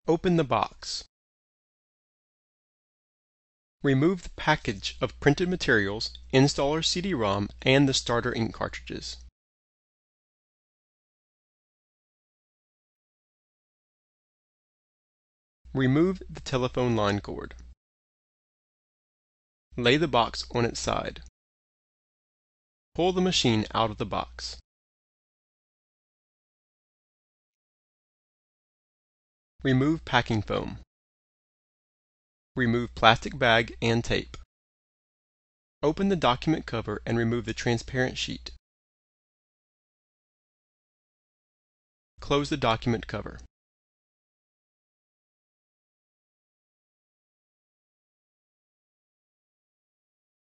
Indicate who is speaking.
Speaker 1: Open the box. Remove the package of printed materials, installer CD-ROM, and the starter ink cartridges. Remove the telephone line cord. Lay the box on its side. Pull the machine out of the box. Remove packing foam. Remove plastic bag and tape. Open the document cover and remove the transparent sheet. Close the document cover.